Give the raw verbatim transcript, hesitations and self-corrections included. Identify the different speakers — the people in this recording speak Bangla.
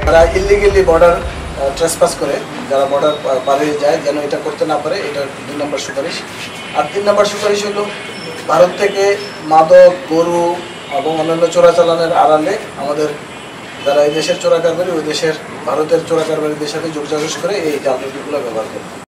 Speaker 1: যারা ইলিগেলি বর্ডার ট্রেসপাস করে, যারা বর্ডার পাড়িয়ে যায় যেন এটা করতে না পারে, এটা দুই নম্বর সুপারিশ। আর তিন নম্বর সুপারিশ হলো ভারত থেকে মাদক, গরু এবং অন্যান্য চোরাচালানের আড়ালে আমাদের যারা এই দেশের চোরা কারবারি, ওই দেশের ভারতের চোরা কারবারিদের সাথে যোগাযোগ করে এই জালগুলো ব্যবহার করে।